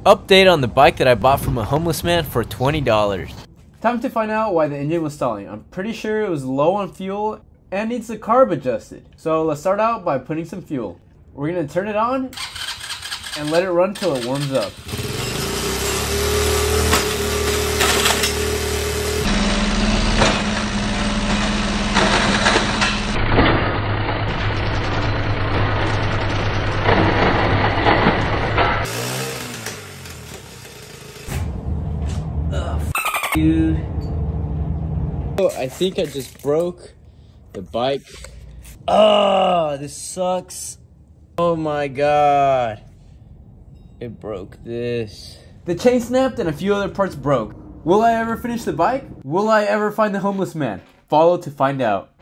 Update on the bike that I bought from a homeless man for $20. Time to find out why the engine was stalling. I'm pretty sure it was low on fuel and needs the carb adjusted. So let's start out by putting some fuel. We're gonna turn it on and let it run till it warms up. Dude. Oh, I think I just broke the bike. Oh, this sucks. Oh my god. It broke this. The chain snapped and a few other parts broke. Will I ever finish the bike? Will I ever find the homeless man? Follow to find out.